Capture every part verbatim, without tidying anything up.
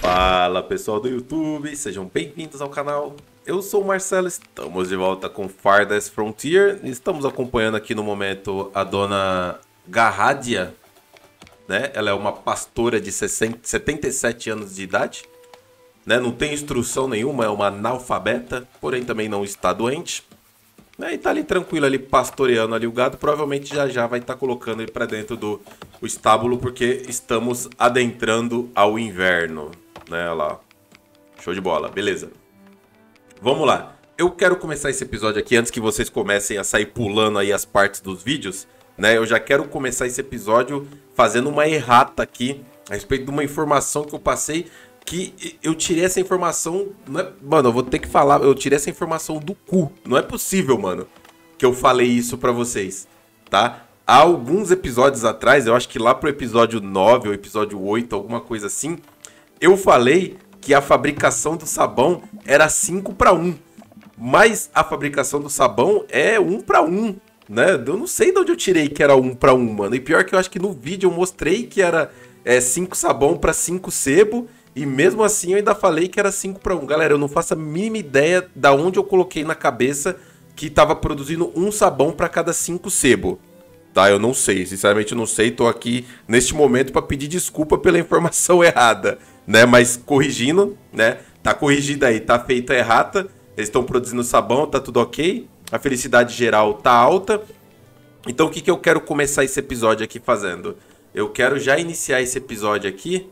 Fala pessoal do YouTube, sejam bem-vindos ao canal. Eu sou o Marcelo, estamos de volta com Farthest Frontier. Estamos acompanhando aqui no momento a dona Garradia, né? Ela é uma pastora de sessenta, setenta e sete anos de idade, né? Não tem instrução nenhuma, é uma analfabeta, porém também não está doente, né? E tá ali tranquilo, ali pastoreando ali o gado. Provavelmente já já vai estar colocando ele para dentro do o estábulo, porque estamos adentrando ao inverno, né? Olha lá, show de bola, beleza. Vamos lá, eu quero começar esse episódio aqui antes que vocês comecem a sair pulando aí as partes dos vídeos, né? Eu já quero começar esse episódio fazendo uma errata aqui a respeito de uma informação que eu passei, que eu tirei essa informação, não é... mano, eu vou ter que falar, eu tirei essa informação do cu, não é possível, mano, que eu falei isso pra vocês, tá? Há alguns episódios atrás, eu acho que lá pro episódio nove ou episódio oito, alguma coisa assim, eu falei que a fabricação do sabão era cinco para um, mas a fabricação do sabão é um para um, né? Eu não sei de onde eu tirei que era um para um, mano. E pior que eu acho que no vídeo eu mostrei que era é, cinco sabão para cinco sebo, e mesmo assim eu ainda falei que era cinco para um. Galera, eu não faço a mínima ideia da onde eu coloquei na cabeça que estava produzindo um sabão para cada cinco sebo. Tá, eu não sei, sinceramente eu não sei, tô aqui neste momento para pedir desculpa pela informação errada, né, mas corrigindo, né, tá corrigida aí, tá feita a errata, eles estão produzindo sabão, tá tudo ok, a felicidade geral tá alta. Então o que que eu quero começar esse episódio aqui fazendo? Eu quero já iniciar esse episódio aqui,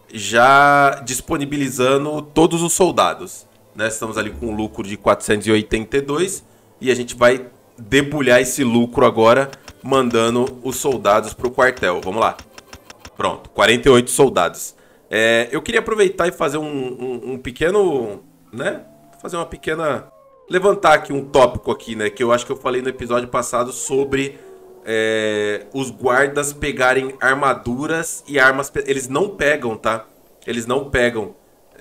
já disponibilizando todos os soldados, né, estamos ali com um lucro de quatrocentos e oitenta e dois e a gente vai debulhar esse lucro agora, mandando os soldados para o quartel. Vamos lá. Pronto, quarenta e oito soldados. É, eu queria aproveitar e fazer um, um, um pequeno, né? Fazer uma pequena... levantar aqui um tópico aqui, né? Que eu acho que eu falei no episódio passado sobre é, os guardas pegarem armaduras e armas... Eles não pegam, tá? Eles não pegam.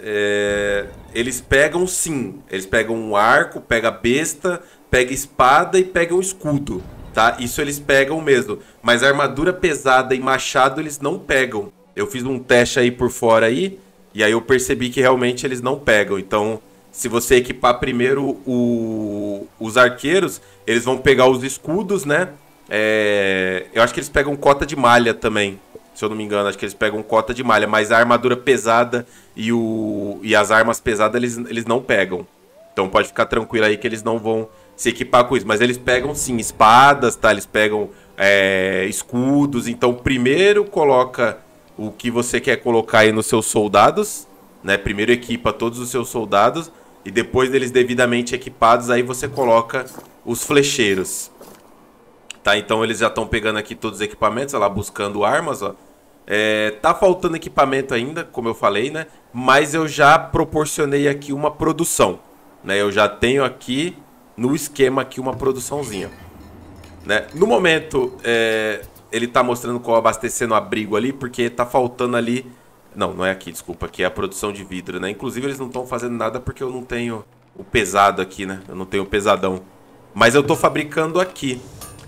É, eles pegam sim. Eles pegam um arco, pega besta, pega espada e pegam escudo. Tá? Isso eles pegam mesmo, mas armadura pesada e machado eles não pegam. Eu fiz um teste aí por fora aí, e aí eu percebi que realmente eles não pegam. Então, se você equipar primeiro o... os arqueiros, eles vão pegar os escudos, né? É... Eu acho que eles pegam cota de malha também, se eu não me engano. Acho que eles pegam cota de malha, mas a armadura pesada e, o... e as armas pesadas eles, eles não pegam. Então pode ficar tranquilo aí que eles não vão se equipar com isso, mas eles pegam sim espadas, tá? Eles pegam é, escudos. Então primeiro coloca o que você quer colocar aí nos seus soldados, né? Primeiro equipa todos os seus soldados e depois deles devidamente equipados, aí você coloca os flecheiros, tá? Então eles já estão pegando aqui todos os equipamentos, olha lá, buscando armas, ó. É, tá faltando equipamento ainda, como eu falei, né? Mas eu já proporcionei aqui uma produção, né? Eu já tenho aqui no esquema aqui uma produçãozinha, né? No momento, é, ele tá mostrando qual abastecendo abrigo ali, porque tá faltando ali... Não, não é aqui, desculpa, aqui é a produção de vidro, né? Inclusive eles não estão fazendo nada porque eu não tenho o pesado aqui, né? Eu não tenho o pesadão. Mas eu tô fabricando aqui.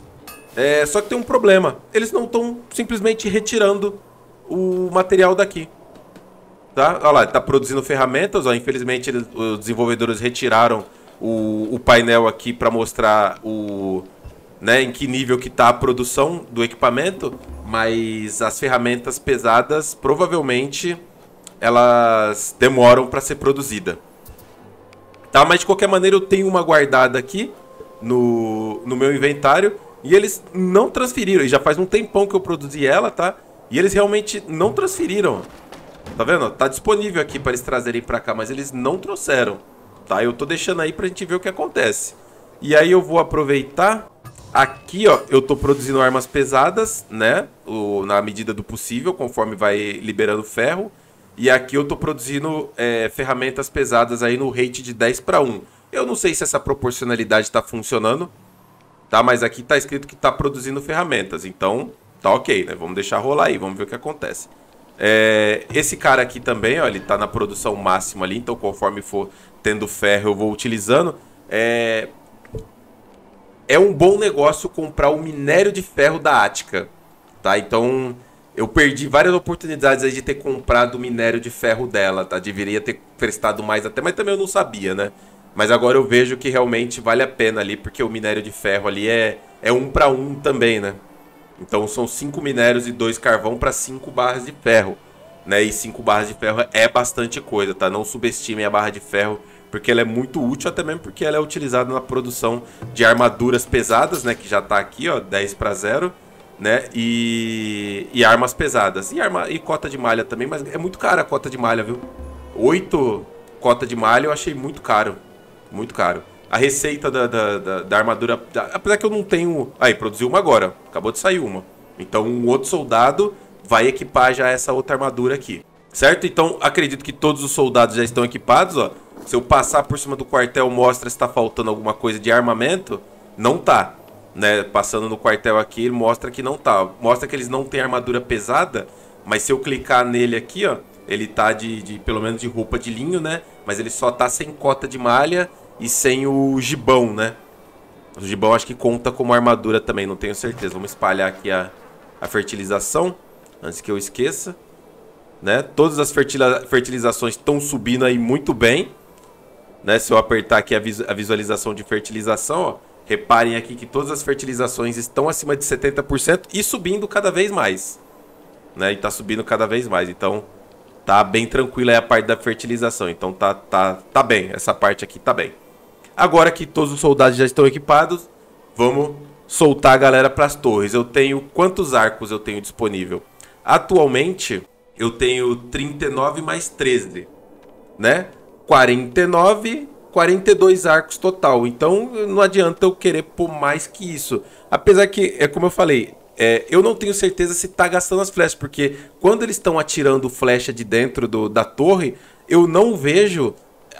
É, só que tem um problema. Eles não estão simplesmente retirando o material daqui. Tá? Olha lá, tá produzindo ferramentas, ó. Infelizmente eles, os desenvolvedores retiraram O, o painel aqui para mostrar o, né, em que nível que está a produção do equipamento, mas as ferramentas pesadas provavelmente elas demoram para ser produzida, tá? Mas de qualquer maneira eu tenho uma guardada aqui no, no meu inventário e eles não transferiram, e já faz um tempão que eu produzi ela, tá? E eles realmente não transferiram, tá vendo? Tá disponível aqui para eles trazerem para cá, mas eles não trouxeram. Tá, eu tô deixando aí pra gente ver o que acontece. E aí eu vou aproveitar. Aqui, ó, eu tô produzindo armas pesadas, né? O, na medida do possível, conforme vai liberando ferro. E aqui eu tô produzindo é, ferramentas pesadas aí no rate de dez para um. Eu não sei se essa proporcionalidade tá funcionando, tá? Mas aqui tá escrito que tá produzindo ferramentas. Então, tá ok, né? Vamos deixar rolar aí, vamos ver o que acontece. É, esse cara aqui também, ó, ele tá na produção máxima ali, então conforme for tendo ferro eu vou utilizando. É, é um bom negócio comprar o minério de ferro da Ática, tá? Então Eu perdi várias oportunidades aí de ter comprado o minério de ferro dela, tá? Deveria ter prestado mais até, mas também eu não sabia, né? Mas agora eu vejo que realmente vale a pena ali, porque o minério de ferro ali é, é um para um também, né? Então são cinco minérios e dois carvão para cinco barras de ferro, né? E cinco barras de ferro é bastante coisa, tá? Não subestimem a barra de ferro, porque ela é muito útil, até mesmo porque ela é utilizada na produção de armaduras pesadas, né? Que já tá aqui, ó, dez para zero, né? E, e armas pesadas. E, arma, e cota de malha também, mas é muito cara a cota de malha, viu? oito cota de malha eu achei muito caro. Muito caro. A receita da, da, da, da armadura... Da, apesar que eu não tenho... Aí, produziu uma agora. Acabou de sair uma. Então, um outro soldado vai equipar já essa outra armadura aqui. Certo? Então, acredito que todos os soldados já estão equipados, ó. Se eu passar por cima do quartel, mostra se está faltando alguma coisa de armamento. Não tá. Né? Passando no quartel aqui, ele mostra que não tá. Mostra que eles não têm armadura pesada. Mas se eu clicar nele aqui, ó, ele tá de, de pelo menos de roupa de linho, né? Mas ele só tá sem cota de malha e sem o gibão, né? O gibão acho que conta como armadura também, não tenho certeza. Vamos espalhar aqui a, a fertilização, antes que eu esqueça. Né? Todas as fertiliza fertilizações estão subindo aí muito bem. Né? Se eu apertar aqui a, vis a visualização de fertilização, ó, reparem aqui que todas as fertilizações estão acima de setenta por cento e subindo cada vez mais. Né? E tá subindo cada vez mais, então tá bem tranquila aí a parte da fertilização. Então tá, tá, tá bem, essa parte aqui tá bem. Agora que todos os soldados já estão equipados, vamos soltar a galera para as torres. Eu tenho... Quantos arcos eu tenho disponível? Atualmente, eu tenho trinta e nove mais treze, né? quarenta e nove, quarenta e dois arcos total. Então, não adianta eu querer pôr mais que isso. Apesar que, é como eu falei, é, eu não tenho certeza se tá gastando as flechas, porque quando eles estão atirando flecha de dentro do, da torre, eu não vejo...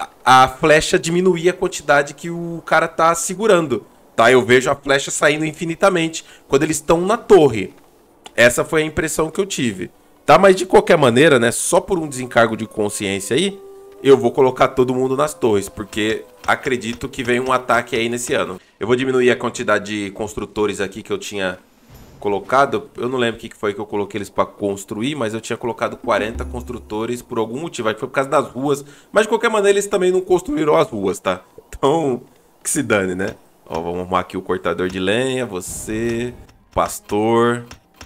a flecha diminuir a quantidade que o cara tá segurando, tá? Eu vejo a flecha saindo infinitamente quando eles estão na torre. Essa foi a impressão que eu tive, tá? Mas de qualquer maneira, né, só por um desencargo de consciência aí, eu vou colocar todo mundo nas torres, porque acredito que vem um ataque aí nesse ano. Eu vou diminuir a quantidade de construtores aqui que eu tinha colocado. Eu não lembro o que foi que eu coloquei eles para construir, mas eu tinha colocado quarenta construtores por algum motivo. Acho que foi por causa das ruas, mas de qualquer maneira eles também não construíram as ruas, tá? Então, que se dane, né? Ó, vamos arrumar aqui o cortador de lenha, você, pastor,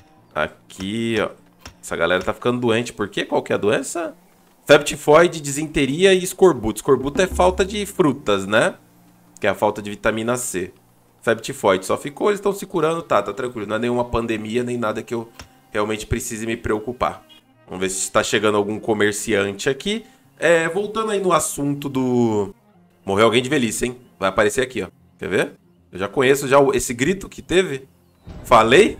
aqui, ó. Essa galera tá ficando doente, por quê? Qual que é a doença? Febre tifoide, disenteria e escorbuto. Escorbuto é falta de frutas, né? Que é a falta de vitamina C. Febre tifoide só ficou, eles estão se curando, tá, tá tranquilo. Não é nenhuma pandemia, nem nada que eu realmente precise me preocupar. Vamos ver se está chegando algum comerciante aqui. É, voltando aí no assunto do... Morreu alguém de velhice, hein? Vai aparecer aqui, ó. Quer ver? Eu já conheço já esse grito que teve. Falei?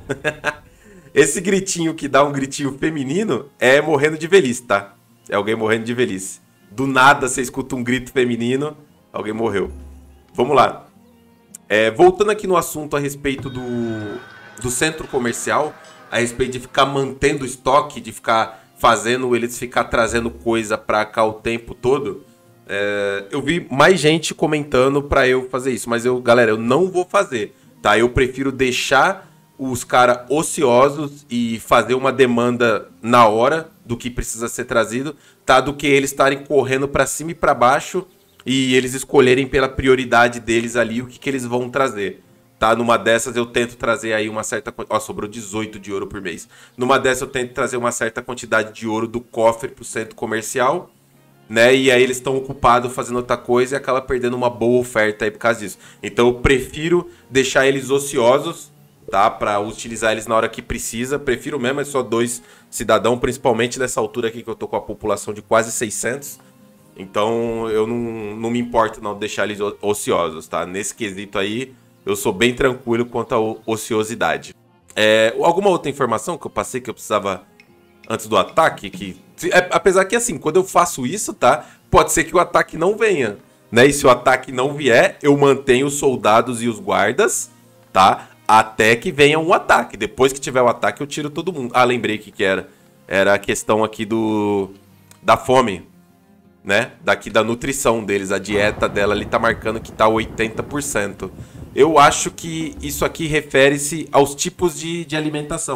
Esse gritinho que dá um gritinho feminino é morrendo de velhice, tá? É alguém morrendo de velhice. Do nada você escuta um grito feminino, alguém morreu. Vamos lá. É, voltando aqui no assunto a respeito do, do centro comercial, a respeito de ficar mantendo estoque, de ficar fazendo eles ficar trazendo coisa pra cá o tempo todo, é, eu vi mais gente comentando pra eu fazer isso, mas eu, galera, eu não vou fazer, tá? Eu prefiro deixar os caras ociosos e fazer uma demanda na hora do que precisa ser trazido, tá? Do que eles estarem correndo pra cima e pra baixo e eles escolherem pela prioridade deles ali o que, que eles vão trazer, tá? Numa dessas eu tento trazer aí uma certa... Ó, sobrou dezoito de ouro por mês. Numa dessas eu tento trazer uma certa quantidade de ouro do cofre pro centro comercial, né? E aí eles estão ocupados fazendo outra coisa e acaba perdendo uma boa oferta aí por causa disso. Então eu prefiro deixar eles ociosos, tá? Pra utilizar eles na hora que precisa. Prefiro mesmo, é só dois cidadãos, principalmente nessa altura aqui que eu tô com a população de quase seiscentos. Então eu não, não me importo não deixar eles ociosos, tá? Nesse quesito aí eu sou bem tranquilo quanto à ociosidade. É, alguma outra informação que eu passei que eu precisava antes do ataque? Que, é, apesar que assim, quando eu faço isso, tá? Pode ser que o ataque não venha, né? E se o ataque não vier, eu mantenho os soldados e os guardas, tá? Até que venha um ataque. Depois que tiver o ataque eu tiro todo mundo. Ah, lembrei o que que era. Era a questão aqui do da fome, né? Daqui da nutrição deles, a dieta dela ali tá marcando que tá oitenta por cento. Eu acho que isso aqui refere-se aos tipos de, de alimentação,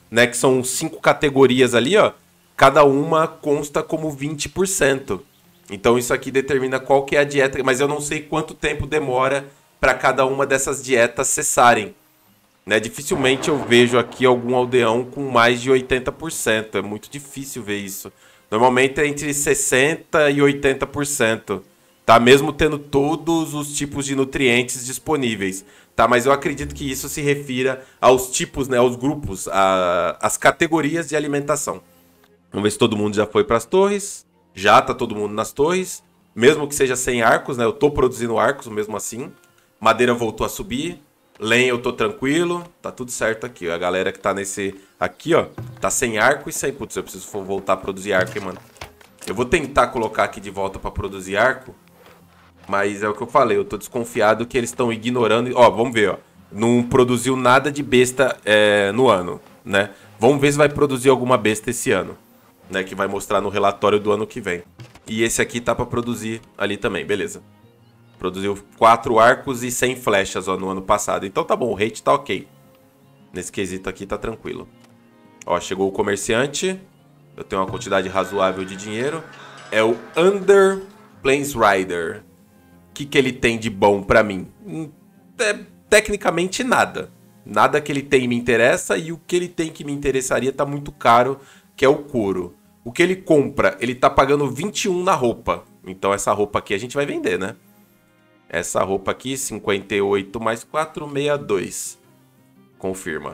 né? Que são cinco categorias ali, ó. Cada uma consta como vinte por cento. Então isso aqui determina qual que é a dieta, mas eu não sei quanto tempo demora para cada uma dessas dietas cessarem. Né? Dificilmente eu vejo aqui algum aldeão com mais de oitenta por cento. É muito difícil ver isso. Normalmente é entre sessenta por cento e oitenta por cento. Tá? Mesmo tendo todos os tipos de nutrientes disponíveis. Tá? Mas eu acredito que isso se refira aos tipos, né? Aos grupos, a... as categorias de alimentação. Vamos ver se todo mundo já foi para as torres. Já tá todo mundo nas torres. Mesmo que seja sem arcos, né? Eu tô produzindo arcos mesmo assim. Madeira voltou a subir. Lenha eu tô tranquilo. Tá tudo certo aqui, ó. A galera que tá nesse... Aqui, ó. Tá sem arco e sem... Putz, eu preciso voltar a produzir arco, hein, mano. Eu vou tentar colocar aqui de volta pra produzir arco. Mas é o que eu falei. Eu tô desconfiado que eles estão ignorando... Ó, vamos ver, ó. Não produziu nada de besta é, no ano, né? Vamos ver se vai produzir alguma besta esse ano. Né, que vai mostrar no relatório do ano que vem. E esse aqui tá pra produzir ali também, beleza. Produziu quatro arcos e cem flechas, ó, no ano passado. Então tá bom, o rate tá ok. Nesse quesito aqui tá tranquilo. Ó, chegou o comerciante. Eu tenho uma quantidade razoável de dinheiro. É o Under Plains Rider. O que que ele tem de bom pra mim? É, tecnicamente nada. Nada que ele tem me interessa e o que ele tem que me interessaria tá muito caro, que é o couro. O que ele compra, ele tá pagando vinte e um na roupa. Então essa roupa aqui a gente vai vender, né? Essa roupa aqui, cinquenta e oito mais quatro, sessenta e dois. Confirma.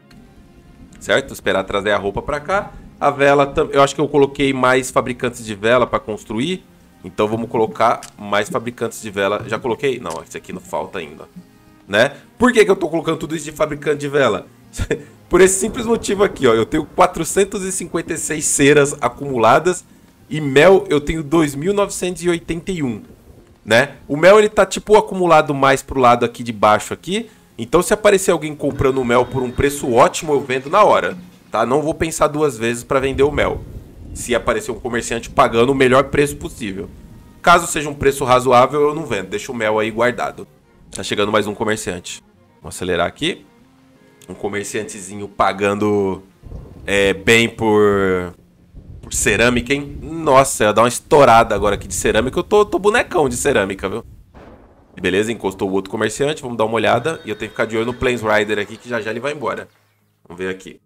Certo? Esperar trazer a roupa pra cá. A vela, eu acho que eu coloquei mais fabricantes de vela pra construir. Então vamos colocar mais fabricantes de vela. Já coloquei? Não, esse aqui não falta ainda. Né? Por que que eu tô colocando tudo isso de fabricante de vela? Por esse simples motivo aqui, ó. Eu tenho quatrocentas e cinquenta e seis ceras acumuladas e mel eu tenho dois mil novecentos e oitenta e um, né? O mel ele tá tipo acumulado mais pro lado aqui de baixo aqui. Então se aparecer alguém comprando o mel por um preço ótimo, eu vendo na hora, tá? Não vou pensar duas vezes para vender o mel. Se aparecer um comerciante pagando o melhor preço possível. Caso seja um preço razoável, eu não vendo. Deixa o mel aí guardado. Tá chegando mais um comerciante. Vamos acelerar aqui. Um comerciantezinho pagando é, bem por, por cerâmica, hein? Nossa, ia dar uma estourada agora aqui de cerâmica. Eu tô, tô bonecão de cerâmica, viu? Beleza, encostou o outro comerciante. Vamos dar uma olhada. E eu tenho que ficar de olho no Plains Rider aqui, que já já ele vai embora. Vamos ver aqui.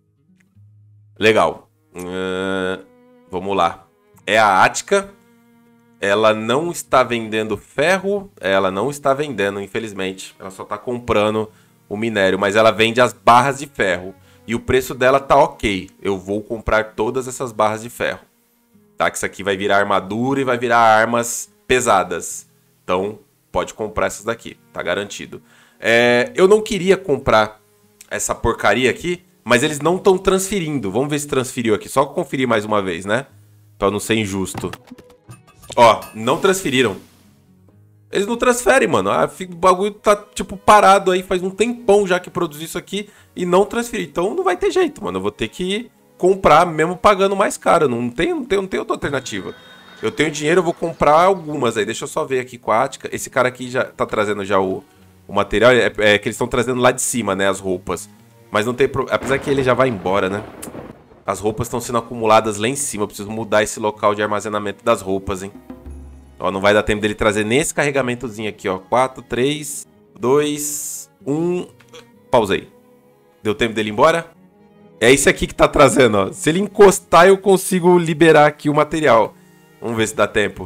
Legal. Uh, vamos lá. É a Ática. Ela não está vendendo ferro. Ela não está vendendo, infelizmente. Ela só está comprando o minério, mas ela vende as barras de ferro. E o preço dela tá ok. Eu vou comprar todas essas barras de ferro. Tá? Que isso aqui vai virar armadura e vai virar armas pesadas. Então, pode comprar essas daqui. Tá garantido. É, eu não queria comprar essa porcaria aqui, mas eles não estão transferindo. Vamos ver se transferiu aqui. Só conferir mais uma vez, né? Pra não ser injusto. Ó, não transferiram. Eles não transferem, mano. Ah, o bagulho tá, tipo, parado aí. Faz um tempão já que produzi isso aqui e não transferi. Então não vai ter jeito, mano. Eu vou ter que comprar mesmo pagando mais caro. Não tem, não tem, não tem outra alternativa. Eu tenho dinheiro, eu vou comprar algumas aí. Deixa eu só ver aqui com a Ática. Esse cara aqui já tá trazendo já o, o material. É, é que eles estão trazendo lá de cima, né? As roupas. Mas não tem problema. Apesar que ele já vai embora, né? As roupas estão sendo acumuladas lá em cima. Eu preciso mudar esse local de armazenamento das roupas, hein? Ó, não vai dar tempo dele trazer nesse carregamentozinho aqui, ó. quatro, três, dois, um... Pausei. Deu tempo dele ir embora? É esse aqui que tá trazendo, ó. Se ele encostar, eu consigo liberar aqui o material. Vamos ver se dá tempo.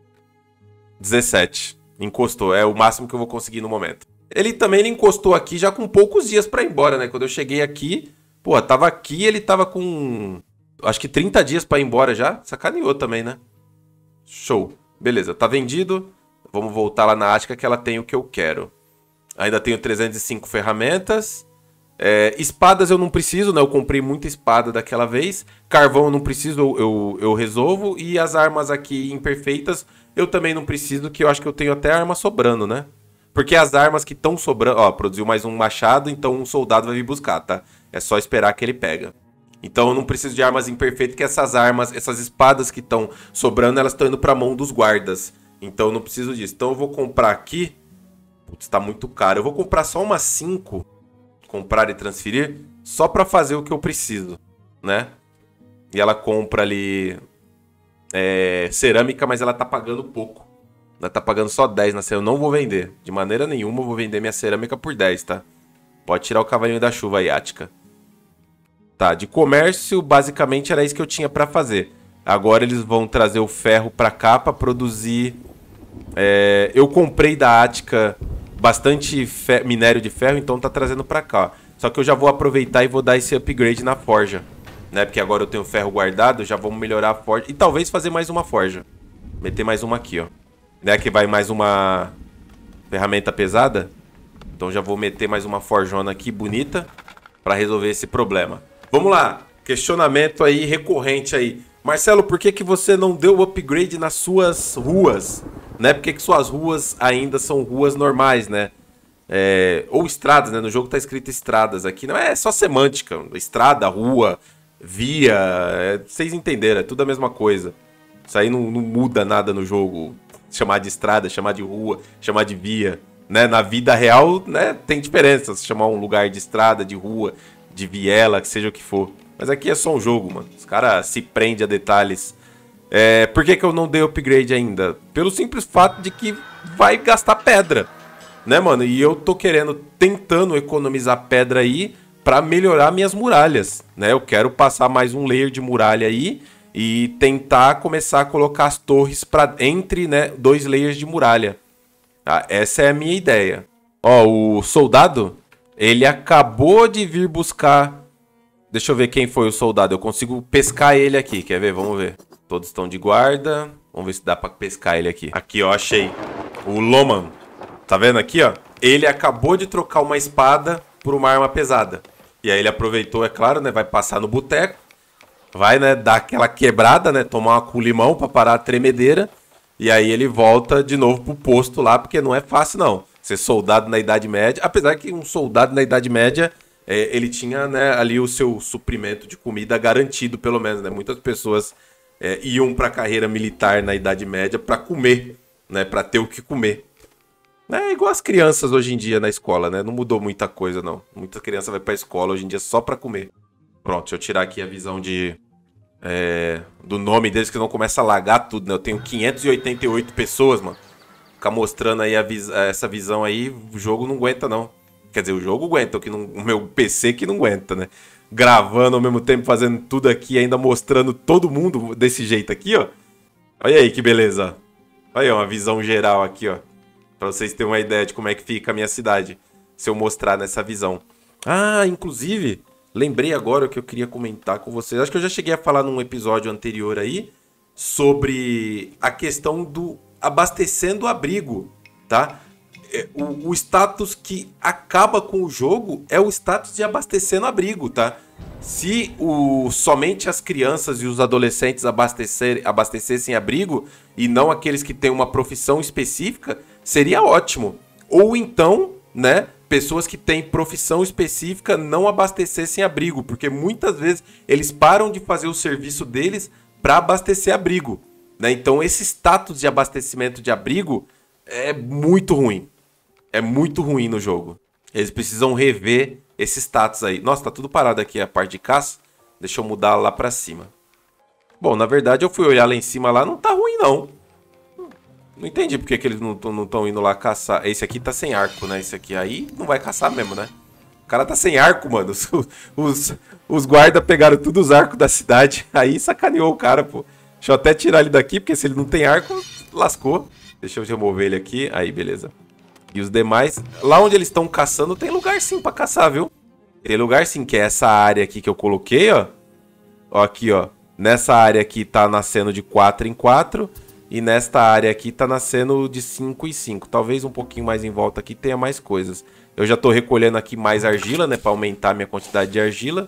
dezessete. Encostou. É o máximo que eu vou conseguir no momento. Ele também ele encostou aqui já com poucos dias pra ir embora, né? Quando eu cheguei aqui... Pô, tava aqui ele tava com... Acho que trinta dias pra ir embora já. Sacaneou também, né? Show. Beleza, tá vendido. Vamos voltar lá na Ática que ela tem o que eu quero. Ainda tenho trezentas e cinco ferramentas. É, espadas eu não preciso, né? Eu comprei muita espada daquela vez. Carvão eu não preciso, eu, eu, eu resolvo. E as armas aqui imperfeitas eu também não preciso, que eu acho que eu tenho até arma sobrando, né? Porque as armas que estão sobrando... Ó, produziu mais um machado, então um soldado vai vir buscar, tá? É só esperar que ele pega. Então eu não preciso de armas imperfeitas, que essas armas, essas espadas que estão sobrando, elas estão indo para a mão dos guardas. Então eu não preciso disso. Então eu vou comprar aqui... Putz, tá muito caro. Eu vou comprar só umas cinco. comprar e transferir, só para fazer o que eu preciso, né? E ela compra ali é, cerâmica, mas ela tá pagando pouco. Ela tá pagando só dez na cerâmica. Eu não vou vender. De maneira nenhuma eu vou vender minha cerâmica por dez, tá? Pode tirar o cavalinho da chuva aí, Ática. Tá, de comércio, basicamente era isso que eu tinha pra fazer. Agora eles vão trazer o ferro pra cá pra produzir... É, eu comprei da Ática bastante minério de ferro, então tá trazendo pra cá. Só que eu já vou aproveitar e vou dar esse upgrade na forja, né? Porque agora eu tenho ferro guardado, já vamos melhorar a forja. E talvez fazer mais uma forja. Meter mais uma aqui, ó. Né? Que vai mais uma ferramenta pesada. Então já vou meter mais uma forjona aqui, bonita, pra resolver esse problema. Vamos lá. Questionamento aí, recorrente aí. Marcelo, por que que você não deu upgrade nas suas ruas? Né? Por que que suas ruas ainda são ruas normais, né? É, ou estradas, né? No jogo tá escrito estradas aqui. Não é só semântica. Estrada, rua, via. É, vocês entenderam, é tudo a mesma coisa. Isso aí não, não muda nada no jogo. Chamar de estrada, chamar de rua, chamar de via. Né? Na vida real, né, tem diferença. Se chamar um lugar de estrada, de rua, de viela, que seja o que for. Mas aqui é só um jogo, mano. Os caras se prendem a detalhes. É, por que que eu não dei upgrade ainda? Pelo simples fato de que vai gastar pedra, né, mano? E eu tô querendo, tentando economizar pedra aí pra melhorar minhas muralhas, né? Eu quero passar mais um layer de muralha aí e tentar começar a colocar as torres pra, entre, né, dois layers de muralha. Tá? Essa é a minha ideia. Ó, o soldado, ele acabou de vir buscar... Deixa eu ver quem foi o soldado. Eu consigo pescar ele aqui, quer ver? Vamos ver. Todos estão de guarda. Vamos ver se dá pra pescar ele aqui. Aqui, ó, achei. O Loman. Tá vendo aqui, ó? Ele acabou de trocar uma espada por uma arma pesada. E aí ele aproveitou, é claro, né? Vai passar no boteco. Vai, né? Dar aquela quebrada, né? Tomar uma com limão pra parar a tremedeira. E aí ele volta de novo pro posto lá, porque não é fácil, não. Ser soldado na Idade Média. Apesar que um soldado na Idade Média... É, ele tinha, né, ali o seu suprimento de comida garantido, pelo menos, né? Muitas pessoas é, iam para a carreira militar na Idade Média para comer, né? Para ter o que comer. É igual as crianças hoje em dia na escola, né? Não mudou muita coisa, não. Muita criança vai para a escola hoje em dia só para comer. Pronto, deixa eu tirar aqui a visão de é, do nome deles, que não começa a lagar tudo, né? Eu tenho quinhentas e oitenta e oito pessoas, mano. Ficar mostrando aí a vis essa visão aí, o jogo não aguenta, não. Quer dizer, o jogo aguenta, o, que não, o meu P C que não aguenta, né? Gravando ao mesmo tempo, fazendo tudo aqui, ainda mostrando todo mundo desse jeito aqui, ó. Olha aí que beleza. Olha aí, uma visão geral aqui, ó. Pra vocês terem uma ideia de como é que fica a minha cidade, se eu mostrar nessa visão. Ah, inclusive, lembrei agora o que eu queria comentar com vocês. Acho que eu já cheguei a falar num episódio anterior aí sobre a questão do abastecendo abrigo, tá? O, o status que acaba com o jogo é o status de abastecendo abrigo, tá? Se o, somente as crianças e os adolescentes abastecer, abastecessem abrigo e não aqueles que têm uma profissão específica, seria ótimo. Ou então, né, pessoas que têm profissão específica não abastecessem abrigo, porque muitas vezes eles param de fazer o serviço deles para abastecer abrigo, né? Então esse status de abastecimento de abrigo é muito ruim. É muito ruim no jogo. Eles precisam rever esse status aí. Nossa, tá tudo parado aqui a parte de caça. Deixa eu mudar lá pra cima. Bom, na verdade eu fui olhar lá em cima lá, não tá ruim não. Não entendi porque que eles não estão indo lá caçar. Esse aqui tá sem arco, né? Esse aqui aí não vai caçar mesmo, né? O cara tá sem arco, mano. Os, os, os guardas pegaram todos os arcos da cidade. Aí sacaneou o cara, pô. Deixa eu até tirar ele daqui, porque se ele não tem arco, lascou. Deixa eu remover ele aqui. Aí, beleza. E os demais, lá onde eles estão caçando, tem lugar sim pra caçar, viu? Tem lugar sim, que é essa área aqui que eu coloquei, ó. Ó, aqui, ó. Nessa área aqui tá nascendo de quatro em quatro. E nesta área aqui tá nascendo de cinco em cinco. Talvez um pouquinho mais em volta aqui tenha mais coisas. Eu já tô recolhendo aqui mais argila, né? Pra aumentar a minha quantidade de argila.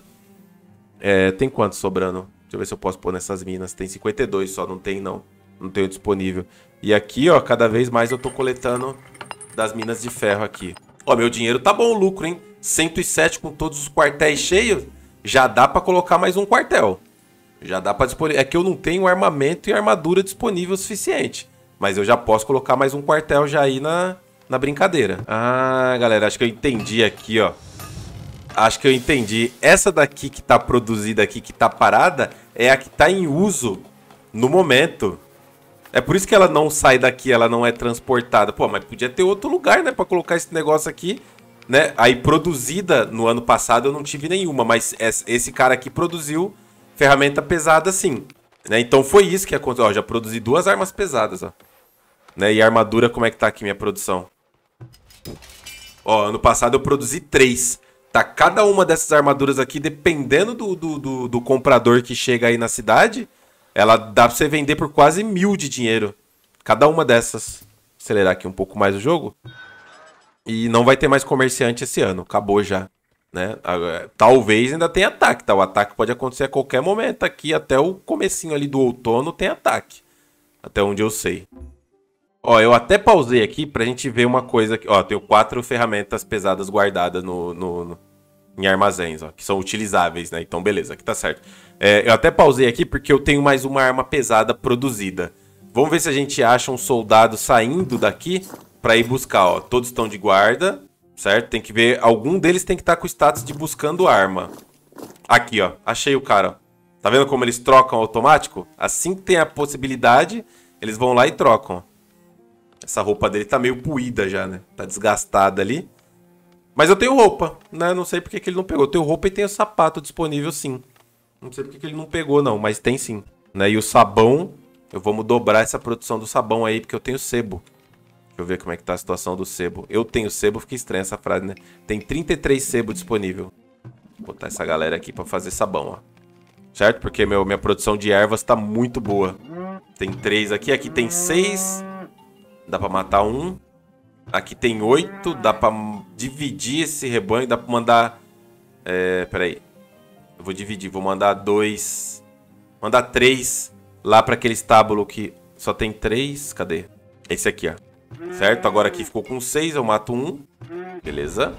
É, tem quanto sobrando? Deixa eu ver se eu posso pôr nessas minas. Tem cinquenta e dois só, não tem não. Não tenho disponível. E aqui, ó, cada vez mais eu tô coletando... das minas de ferro aqui. Ó, meu dinheiro tá bom o lucro, hein? cento e sete com todos os quartéis cheios. Já dá pra colocar mais um quartel. Já dá pra disponibilizar. É que eu não tenho armamento e armadura disponível o suficiente. Mas eu já posso colocar mais um quartel já aí na, na brincadeira. Ah, galera, acho que eu entendi aqui, ó. Acho que eu entendi. Essa daqui que tá produzida aqui, que tá parada, é a que tá em uso no momento. É por isso que ela não sai daqui, ela não é transportada. Pô, mas podia ter outro lugar, né, pra colocar esse negócio aqui, né? Aí produzida no ano passado eu não tive nenhuma, mas esse cara aqui produziu ferramenta pesada sim, né? Então foi isso que aconteceu. Ó, já produzi duas armas pesadas, ó. Né? E a armadura, como é que tá aqui minha produção? Ó, ano passado eu produzi três. Tá, cada uma dessas armaduras aqui, dependendo do, do, do, do comprador que chega aí na cidade, ela dá pra você vender por quase mil de dinheiro. Cada uma dessas. Vou acelerar aqui um pouco mais o jogo. E não vai ter mais comerciante esse ano. Acabou já. Né? Talvez ainda tenha ataque, tá? O ataque pode acontecer a qualquer momento aqui. Até o comecinho ali do outono tem ataque. Até onde eu sei. Ó, eu até pausei aqui pra gente ver uma coisa aqui. Ó, tenho quatro ferramentas pesadas guardadas no, no, no, em armazéns, ó, que são utilizáveis, né? Então, beleza, aqui tá certo. É, eu até pausei aqui porque eu tenho mais uma arma pesada produzida. Vamos ver se a gente acha um soldado saindo daqui pra ir buscar, ó. Todos estão de guarda, certo? Tem que ver, algum deles tem que estar com o status de buscando arma. Aqui, ó, achei o cara, ó. Tá vendo como eles trocam automático? Assim que tem a possibilidade, eles vão lá e trocam, ó. Essa roupa dele tá meio puída já, né? Tá desgastada ali. Mas eu tenho roupa, né? Não sei porque que ele não pegou. Eu tenho roupa e tenho sapato disponível, sim. Não sei porque que ele não pegou, não. Mas tem sim. Né? E o sabão... Eu vou dobrar essa produção do sabão aí, porque eu tenho sebo. Deixa eu ver como é que tá a situação do sebo. Eu tenho sebo, fica estranha essa frase, né? Tem trinta e três sebo disponível. Vou botar essa galera aqui pra fazer sabão, ó. Certo? Porque meu, minha produção de ervas tá muito boa. Tem três aqui. Aqui tem seis... Dá pra matar um. Aqui tem oito. Dá pra dividir esse rebanho. Dá pra mandar... É, peraí. Eu vou dividir. Vou mandar dois... Mandar três lá pra aquele estábulo que só tem três. Cadê? Esse aqui, ó. Certo? Agora aqui ficou com seis. Eu mato um. Beleza.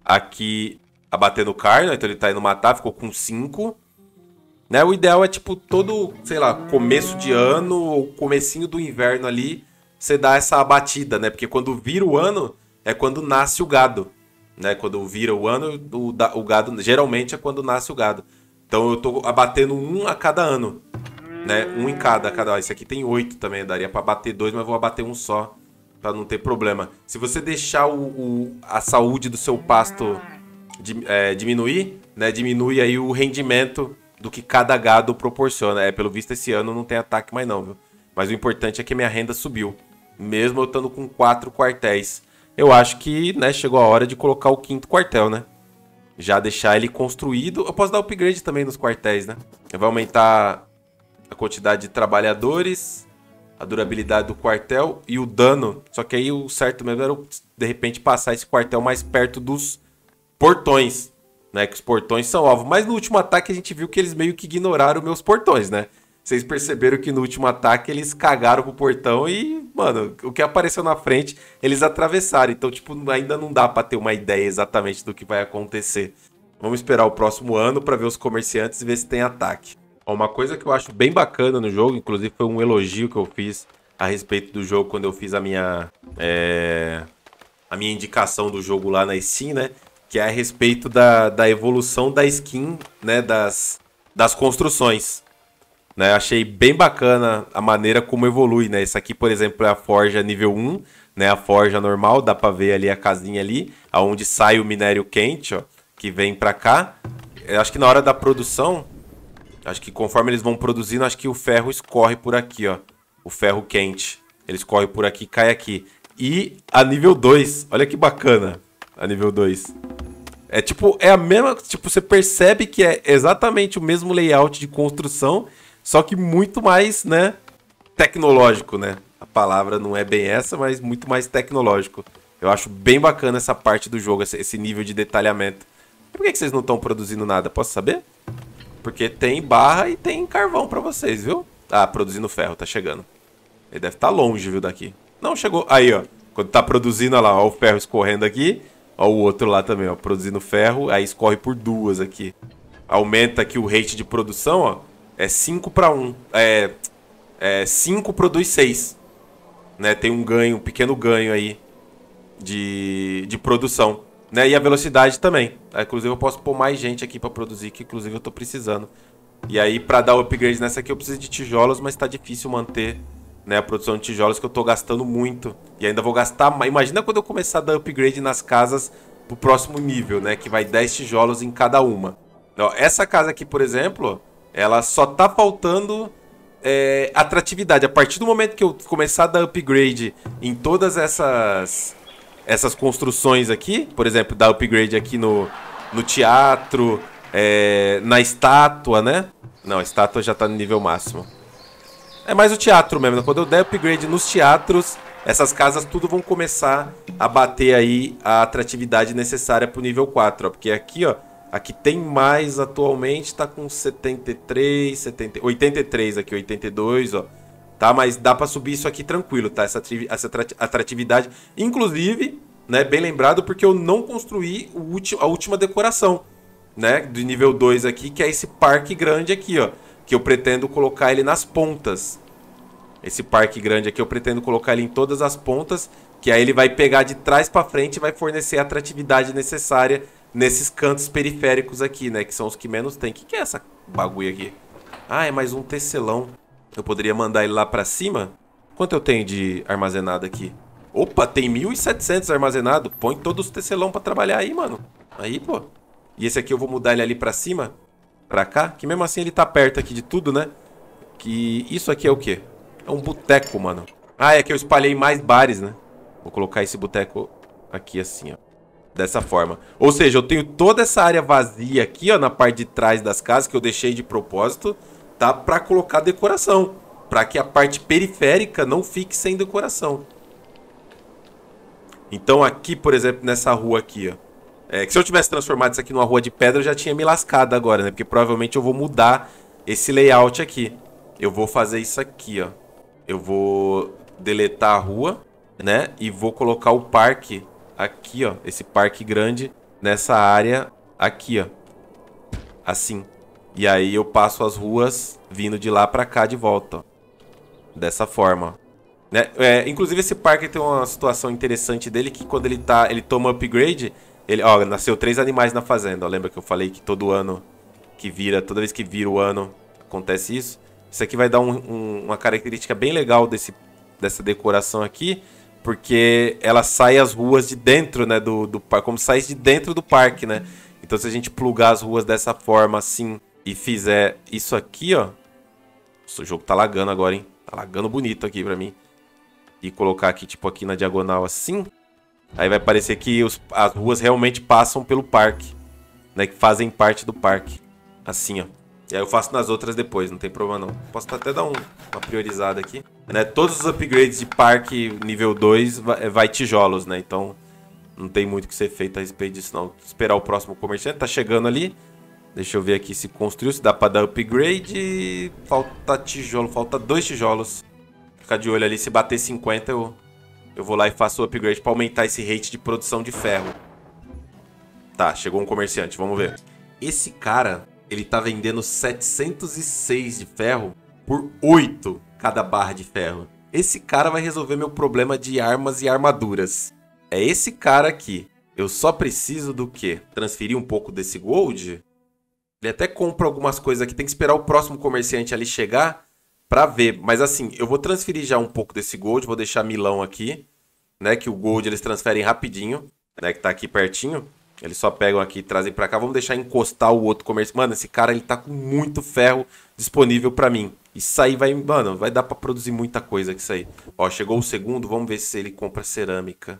Aqui abatendo carne. Então ele tá indo matar. Ficou com cinco. Né? O ideal é tipo todo, sei lá, começo de ano ou comecinho do inverno ali... Você dá essa abatida, né? Porque quando vira o ano, é quando nasce o gado. Né? Quando vira o ano, o, o gado... Geralmente é quando nasce o gado. Então eu tô abatendo um a cada ano. Né? Um em cada. cada... Esse aqui tem oito também. Daria pra abater dois, mas vou abater um só. Pra não ter problema. Se você deixar o, o, a saúde do seu pasto é, diminuir, né? Diminui aí o rendimento do que cada gado proporciona. É, pelo visto, esse ano não tem ataque mais não, viu? Mas o importante é que minha renda subiu. Mesmo eu estando com quatro quartéis. Eu acho que, né, chegou a hora de colocar o quinto quartel, né? Já deixar ele construído. Eu posso dar upgrade também nos quartéis, né? Vai aumentar a quantidade de trabalhadores, a durabilidade do quartel e o dano. Só que aí o certo mesmo era, de repente, passar esse quartel mais perto dos portões. Né? Que os portões são alvo. Mas no último ataque a gente viu que eles meio que ignoraram meus portões, né? Vocês perceberam que no último ataque eles cagaram pro portão e, mano, o que apareceu na frente, eles atravessaram. Então, tipo, ainda não dá pra ter uma ideia exatamente do que vai acontecer. Vamos esperar o próximo ano pra ver os comerciantes e ver se tem ataque. Ó, uma coisa que eu acho bem bacana no jogo, inclusive foi um elogio que eu fiz a respeito do jogo quando eu fiz a minha, é, a minha indicação do jogo lá na Steam, né? Que é a respeito da, da evolução da skin, né? Das, das construções. Né, achei bem bacana a maneira como evolui, né? Esse aqui, por exemplo, é a forja nível um, né? A forja normal, dá pra ver ali a casinha ali, aonde sai o minério quente, ó, que vem pra cá. Eu acho que na hora da produção, acho que conforme eles vão produzindo, acho que o ferro escorre por aqui, ó. O ferro quente. Ele escorre por aqui e cai aqui. E a nível dois, olha que bacana, a nível dois. É tipo, é a mesma, tipo, você percebe que é exatamente o mesmo layout de construção, só que muito mais, né, tecnológico, né? A palavra não é bem essa, mas muito mais tecnológico. Eu acho bem bacana essa parte do jogo, esse nível de detalhamento. E por que vocês não estão produzindo nada? Posso saber? Porque tem barra e tem carvão pra vocês, viu? Ah, produzindo ferro, tá chegando. Ele deve estar longe, viu, daqui. Não, chegou. Aí, ó. Quando tá produzindo, olha lá, ó, o ferro escorrendo aqui. Ó, o outro lá também, ó, produzindo ferro. Aí escorre por duas aqui. Aumenta aqui o rate de produção, ó. É cinco para um. É, é cinco produz seis. Né? Tem um ganho, um pequeno ganho aí de, de produção. Né? E a velocidade também. Aí, inclusive eu posso pôr mais gente aqui pra produzir, que inclusive eu tô precisando. E aí pra dar o upgrade nessa aqui eu preciso de tijolos, mas tá difícil manter, né, a produção de tijolos, que eu tô gastando muito. E ainda vou gastar mais. Imagina quando eu começar a dar upgrade nas casas pro próximo nível, né? Que vai dez tijolos em cada uma. Ó, essa casa aqui, por exemplo, ela só tá faltando é, atratividade. A partir do momento que eu começar a dar upgrade em todas essas, essas construções aqui, por exemplo, dar upgrade aqui no, no teatro, é, na estátua, né? Não, a estátua já tá no nível máximo. É mais o teatro mesmo, né? Quando eu der upgrade nos teatros, essas casas tudo vão começar a bater aí a atratividade necessária pro nível quatro, ó. Porque aqui, ó, aqui tem mais atualmente, tá com setenta e três, setenta, oitenta e três aqui, oitenta e dois, ó. Tá, mas dá pra subir isso aqui tranquilo, tá? Essa, essa atratividade, inclusive, né, bem lembrado, porque eu não construí o ulti, a última decoração, né, do nível dois aqui, que é esse parque grande aqui, ó. Que eu pretendo colocar ele nas pontas. Esse parque grande aqui eu pretendo colocar ele em todas as pontas, que aí ele vai pegar de trás pra frente e vai fornecer a atratividade necessária nesses cantos periféricos aqui, né? Que são os que menos tem. O que, que é essa bagulho aqui? Ah, é mais um tecelão. Eu poderia mandar ele lá pra cima? Quanto eu tenho de armazenado aqui? Opa, tem mil e setecentos armazenado. Põe todos os tecelão pra trabalhar aí, mano. Aí, pô. E esse aqui eu vou mudar ele ali pra cima. Pra cá, que mesmo assim ele tá perto aqui de tudo, né? Que isso aqui é o quê? É um boteco, mano. Ah, é que eu espalhei mais bares, né? Vou colocar esse boteco aqui assim, ó. Dessa forma. Ou seja, eu tenho toda essa área vazia aqui, ó, na parte de trás das casas, que eu deixei de propósito, tá? Pra colocar decoração. Pra que a parte periférica não fique sem decoração. Então aqui, por exemplo, nessa rua aqui, ó. É, que se eu tivesse transformado isso aqui numa rua de pedra, eu já tinha me lascado agora, né? Porque provavelmente eu vou mudar esse layout aqui. Eu vou fazer isso aqui, ó. Eu vou deletar a rua, né? E vou colocar o parque aqui, ó. Esse parque grande nessa área aqui, ó. Assim. E aí eu passo as ruas vindo de lá pra cá de volta, ó. Dessa forma, né? É, inclusive esse parque tem uma situação interessante dele, que quando ele, tá, ele toma upgrade... Ele, ó, nasceu três animais na fazenda, ó. Lembra que eu falei que todo ano que vira, toda vez que vira o ano, acontece isso? Isso aqui vai dar um, um, uma característica bem legal desse, dessa decoração aqui, porque ela sai as ruas de dentro, né, do, do parque, como sai de dentro do parque, né? Então se a gente plugar as ruas dessa forma assim e fizer isso aqui, ó. Nossa, o jogo tá lagando agora, hein? Tá lagando bonito aqui pra mim. E colocar aqui, tipo, aqui na diagonal assim... Aí vai parecer que os, as ruas realmente passam pelo parque, né? Que fazem parte do parque. Assim, ó. E aí eu faço nas outras depois, não tem problema não. Posso até dar um, uma priorizada aqui. Né? Todos os upgrades de parque nível dois vai, vai tijolos, né? Então não tem muito o que ser feito a respeito disso não. Esperar o próximo comerciante, tá chegando ali. Deixa eu ver aqui se construiu, se dá pra dar upgrade. Falta tijolo, falta dois tijolos. Ficar de olho ali, se bater cinquenta eu... Eu vou lá e faço o upgrade pra aumentar esse rate de produção de ferro. Tá, chegou um comerciante, vamos ver. Esse cara, ele tá vendendo setecentos e seis de ferro por oito cada barra de ferro. Esse cara vai resolver meu problema de armas e armaduras. É esse cara aqui. Eu só preciso do quê? Transferir um pouco desse gold? Ele até compra algumas coisas aqui. Tem que esperar o próximo comerciante ali chegar pra ver. Mas assim, eu vou transferir já um pouco desse gold. Vou deixar milão aqui, né? Que o gold eles transferem rapidinho, né? Que tá aqui pertinho. Eles só pegam aqui e trazem pra cá. Vamos deixar encostar o outro comércio. Mano, esse cara ele tá com muito ferro disponível pra mim. Isso aí vai... Mano, vai dar pra produzir muita coisa com isso aí. Ó, chegou o segundo. Vamos ver se ele compra cerâmica.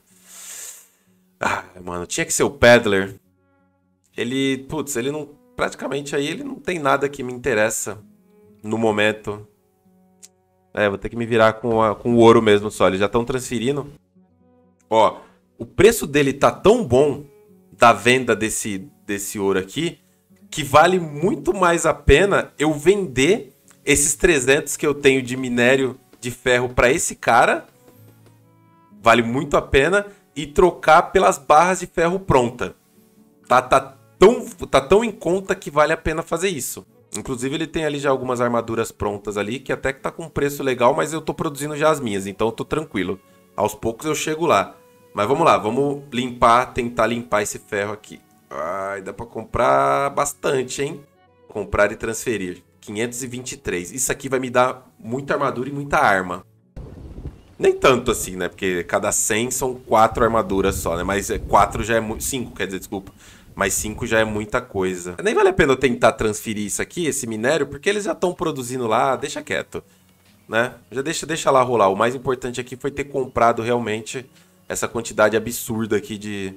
Ah, mano, tinha que ser o Peddler. Ele... Putz, ele não... Praticamente aí ele não tem nada que me interessa no momento. É, vou ter que me virar com, a, com o ouro mesmo só. Eles já estão transferindo. Ó, o preço dele tá tão bom da venda desse, desse ouro aqui, que vale muito mais a pena eu vender esses trezentos que eu tenho de minério de ferro para esse cara. Vale muito a pena. E trocar pelas barras de ferro pronta. Tá, tá, tão, tá tão em conta que vale a pena fazer isso. Inclusive ele tem ali já algumas armaduras prontas ali, que até que tá com um preço legal, mas eu tô produzindo já as minhas, então eu tô tranquilo. Aos poucos eu chego lá. Mas vamos lá, vamos limpar, tentar limpar esse ferro aqui. Ai, dá pra comprar bastante, hein? Comprar e transferir. quinhentos e vinte e três. Isso aqui vai me dar muita armadura e muita arma. Nem tanto assim, né? Porque cada cem são quatro armaduras só, né? Mas quatro já é muito... cinco, quer dizer, desculpa. Mas cinco já é muita coisa. Nem vale a pena eu tentar transferir isso aqui, esse minério, porque eles já estão produzindo lá. Deixa quieto, né? Já deixa, deixa lá rolar. O mais importante aqui foi ter comprado realmente essa quantidade absurda aqui de...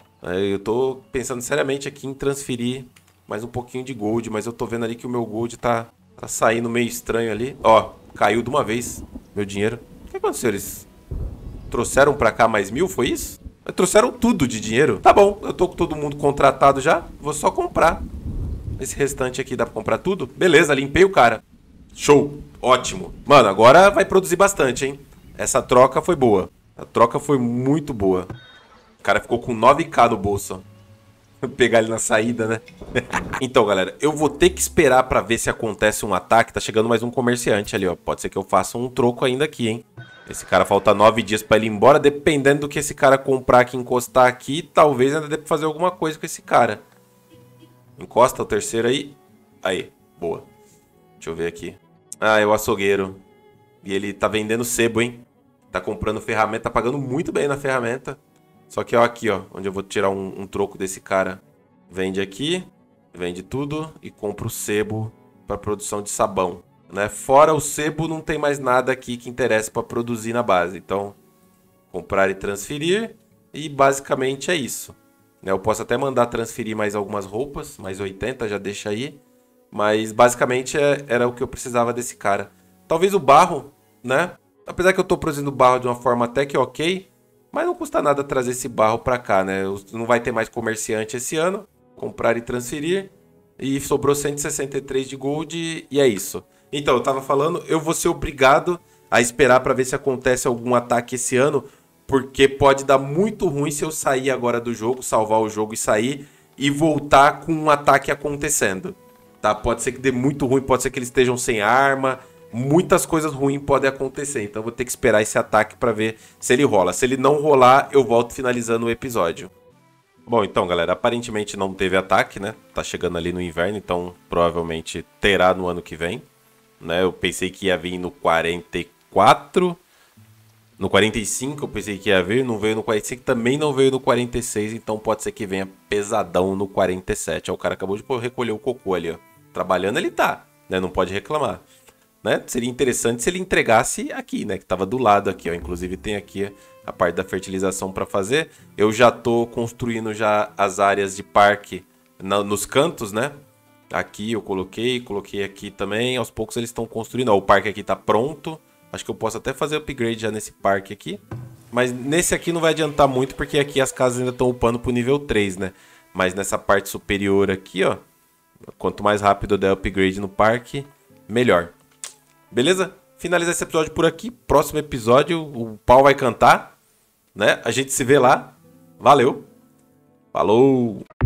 Eu tô pensando seriamente aqui em transferir mais um pouquinho de gold, mas eu tô vendo ali que o meu gold tá, tá saindo meio estranho ali. Ó, caiu de uma vez meu dinheiro. O que aconteceu? Eles trouxeram pra cá mais mil, foi isso? Trouxeram tudo de dinheiro. Tá bom, eu tô com todo mundo contratado já. Vou só comprar. Esse restante aqui dá pra comprar tudo? Beleza, limpei o cara. Show, ótimo. Mano, agora vai produzir bastante, hein? Essa troca foi boa. A troca foi muito boa. O cara ficou com nove k no bolso. Vou pegar ele na saída, né? Então, galera, eu vou ter que esperar pra ver se acontece um ataque. Tá chegando mais um comerciante ali, ó. Pode ser que eu faça um troco ainda aqui, hein? Esse cara falta nove dias pra ele ir embora. Dependendo do que esse cara comprar aqui, encostar aqui, talvez ainda dê pra fazer alguma coisa com esse cara. Encosta o terceiro aí. Aí, boa. Deixa eu ver aqui. Ah, é o açougueiro. E ele tá vendendo sebo, hein? Tá comprando ferramenta, tá pagando muito bem na ferramenta. Só que ó, aqui, ó, onde eu vou tirar um, um troco desse cara. Vende aqui, vende tudo e compra o sebo para produção de sabão, né? Fora o sebo, não tem mais nada aqui que interessa para produzir na base. Então, comprar e transferir e basicamente é isso. Né? Eu posso até mandar transferir mais algumas roupas, mais oitenta, já deixa aí. Mas basicamente é, era o que eu precisava desse cara. Talvez o barro, né? Apesar que eu tô produzindo barro de uma forma até que ok, mas não custa nada trazer esse barro pra cá, né? Não vai ter mais comerciante esse ano. Comprar e transferir. E sobrou cento e sessenta e três de gold e é isso. Então, eu tava falando, eu vou ser obrigado a esperar pra ver se acontece algum ataque esse ano, porque pode dar muito ruim se eu sair agora do jogo, salvar o jogo e sair, e voltar com um ataque acontecendo. Tá? Pode ser que dê muito ruim, pode ser que eles estejam sem arma... Muitas coisas ruins podem acontecer, então vou ter que esperar esse ataque para ver se ele rola. Se ele não rolar, eu volto finalizando o episódio. Bom, então, galera, aparentemente não teve ataque, né? Tá chegando ali no inverno, então provavelmente terá no ano que vem, né? Eu pensei que ia vir no quarenta e quatro, no quarenta e cinco eu pensei que ia vir, não veio no quarenta e cinco, também não veio no quarenta e seis, então pode ser que venha pesadão no quarenta e sete. Ó, o cara acabou de recolher o cocô ali, ó. Trabalhando ele tá, né? Não pode reclamar. Né? Seria interessante se ele entregasse aqui, né? Que estava do lado aqui, ó. Inclusive tem aqui a parte da fertilização para fazer. Eu já estou construindo já as áreas de parque na, nos cantos, né? Aqui eu coloquei, coloquei aqui também. Aos poucos eles estão construindo. Ó, o parque aqui está pronto. Acho que eu posso até fazer upgrade já nesse parque aqui. Mas nesse aqui não vai adiantar muito, porque aqui as casas ainda estão upando para o nível três, né? Mas nessa parte superior aqui, ó. Quanto mais rápido eu der upgrade no parque, melhor. Beleza? Finalizar esse episódio por aqui. Próximo episódio, o pau vai cantar, né? A gente se vê lá. Valeu. Falou.